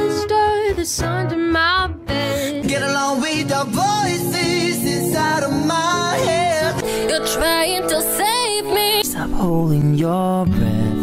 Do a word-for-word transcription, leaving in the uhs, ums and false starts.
monster that's under my bed. Get along with the voices inside of my head. You're trying to save me. Stop holding your breath.